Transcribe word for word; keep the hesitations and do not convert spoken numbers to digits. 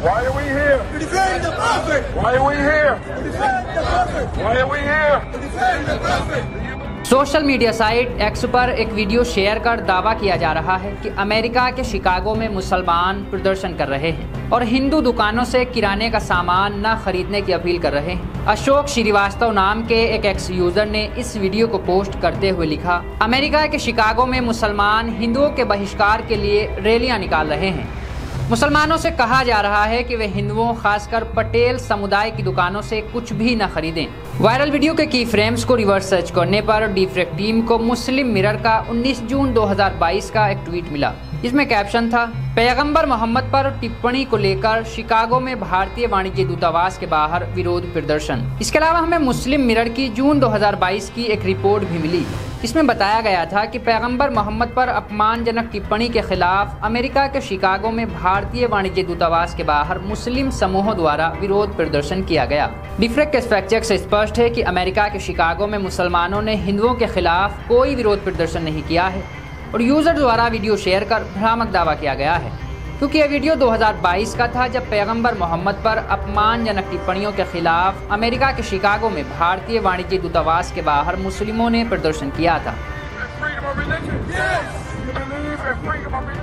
Why are we here? To defend the Prophet. Why are we here? To defend the Prophet. Why are we here? To defend the Prophet. Social media site X पर एक video share कर दावा किया जा रहा है कि America के शिकागो में मुसलमान प्रदर्शन कर रहे हैं और हिंदू दुकानों से किराने का सामान न खरीदने की अपील कर रहे हैं। अशोक श्रीवास्तव नाम के एक एक्स यूजर ने इस वीडियो को पोस्ट करते हुए लिखा, अमेरिका के शिकागो में मुसलमान हिंदुओं के बहिष्कार के लिए रैलियां निकाल रहे हैं। मुसलमानों से कहा जा रहा है कि वे हिंदुओं खासकर पटेल समुदाय की दुकानों से कुछ भी न खरीदें। वायरल वीडियो के की फ्रेम्स को रिवर्स सर्च करने पर डिफेक्ट टीम को मुस्लिम मिरर का उन्नीस जून दो हज़ार बाईस का एक ट्वीट मिला। इसमें कैप्शन था, पैगंबर मोहम्मद पर टिप्पणी को लेकर शिकागो में भारतीय वाणिज्य दूतावास के बाहर विरोध प्रदर्शन। इसके अलावा हमें मुस्लिम मिरर की जून दो हज़ार बाईस की एक रिपोर्ट भी मिली। इसमें बताया गया था कि पैगंबर मोहम्मद पर अपमानजनक टिप्पणी के खिलाफ अमेरिका के शिकागो में भारतीय वाणिज्य दूतावास के बाहर मुस्लिम समूहों द्वारा विरोध प्रदर्शन किया गया। डिफरेक्ट के फैक्ट चेक से स्पष्ट है कि अमेरिका के शिकागो में मुसलमानों ने हिंदुओं के खिलाफ कोई विरोध प्रदर्शन नहीं किया है और यूजर द्वारा वीडियो शेयर कर भ्रामक दावा किया गया है, क्योंकि यह वीडियो दो हज़ार बाईस का था जब पैगंबर मोहम्मद पर अपमानजनक टिप्पणियों के खिलाफ अमेरिका के शिकागो में भारतीय वाणिज्य दूतावास के बाहर मुस्लिमों ने प्रदर्शन किया था।